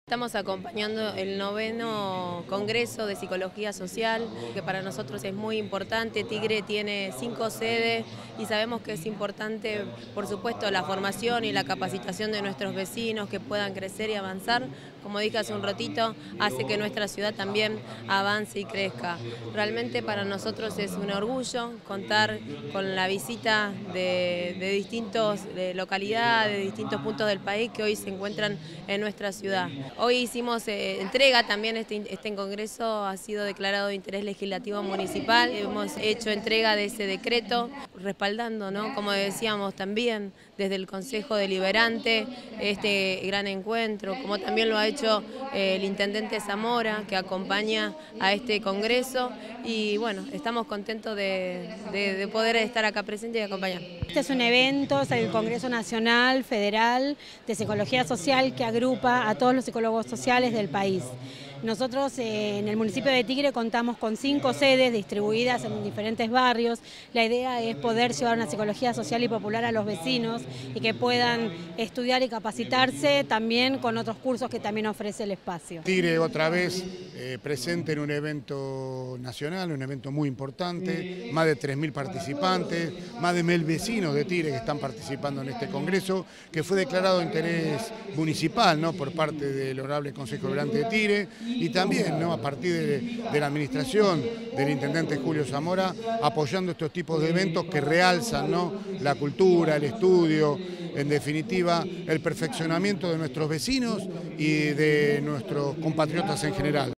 Estamos acompañando el 9º Congreso de Psicología Social, que para nosotros es muy importante. Tigre tiene 5 sedes y sabemos que es importante, por supuesto, la formación y la capacitación de nuestros vecinos, que puedan crecer y avanzar. Como dije hace un ratito, hace que nuestra ciudad también avance y crezca. Realmente para nosotros es un orgullo contar con la visita de distintas localidades, de distintos puntos del país que hoy se encuentran en nuestra ciudad. Hoy hicimos entrega también, este congreso ha sido declarado de interés legislativo municipal. Hemos hecho entrega de ese decreto, respaldando, ¿no?, como decíamos también, desde el Consejo Deliberante, este gran encuentro, como también lo ha hecho el intendente Zamora, que acompaña a este congreso. Y bueno, estamos contentos de poder estar acá presente y acompañar. Este es un evento, es el Congreso Nacional Federal de Psicología Social, que agrupa a todos los psicólogos sociales del país. Nosotros en el municipio de Tigre contamos con 5 sedes distribuidas en diferentes barrios. La idea es poder llevar una psicología social y popular a los vecinos y que puedan estudiar y capacitarse también con otros cursos que también ofrece el espacio. Tigre otra vez presente en un evento nacional, un evento muy importante, más de 3.000 participantes, más de 1.000 vecinos de Tigre que están participando en este congreso, que fue declarado de interés municipal, ¿no?, por parte del Honorable Consejo Deliberante de Tigre, y también, ¿no?, a partir de la administración del intendente Julio Zamora, apoyando estos tipos de eventos que realzan, ¿no?, la cultura, el estudio, en definitiva el perfeccionamiento de nuestros vecinos y de nuestros compatriotas en general.